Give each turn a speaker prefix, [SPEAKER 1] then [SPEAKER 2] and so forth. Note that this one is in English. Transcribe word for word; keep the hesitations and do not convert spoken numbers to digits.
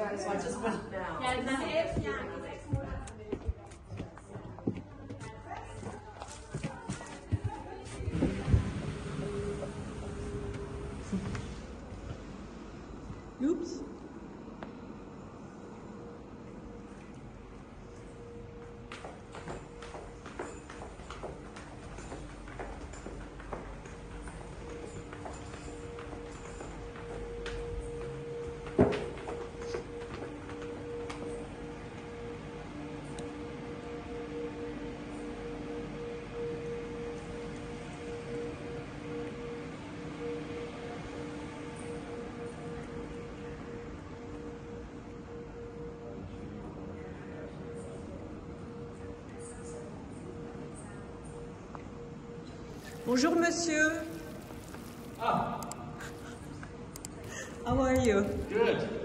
[SPEAKER 1] guys, so I just went now.
[SPEAKER 2] Ja, na elf Jahren, sechs Monate.
[SPEAKER 3] Oops. Bonjour, monsieur.
[SPEAKER 1] Ah.
[SPEAKER 3] How are you?
[SPEAKER 1] Good.